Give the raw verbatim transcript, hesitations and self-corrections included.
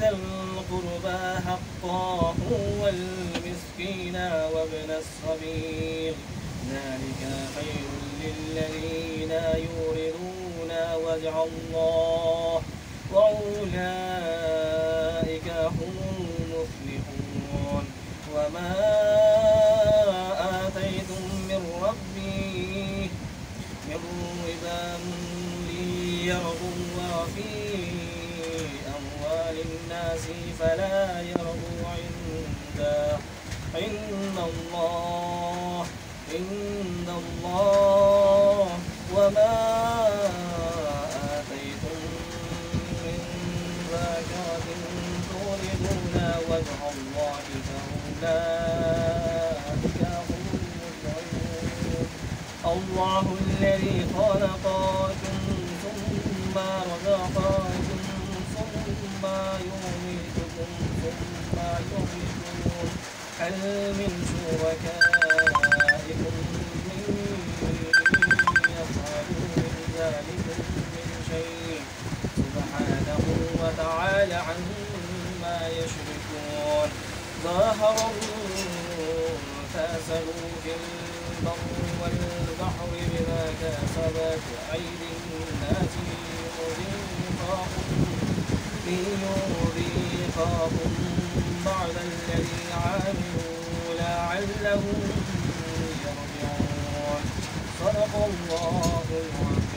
ذا القربى حقه والمسكين وابن السبيل ذلك خير للذين يريدون وجه الله وأولئك هم المفلحون. وما آتيتم من ربي من ربا ليربو في أموال الناس فلا يربو عنده عند الله عند الله وما آتيتم من زكاة تريدون وجه الله فأولئك هم المفلحون. الله الذي خلقكم ثم رزقكم ثم يميتكم ثم يحييكم هل من شركائكم من يفعل من ذلك من شيء سبحانه وتعالى عما يشركون. ظاهر الفساد في البر والبحر بما كسبت أيدي الناس ليذيقهم بعد الذي عملوا لعلهم يرجعون. صدق الله العظيم.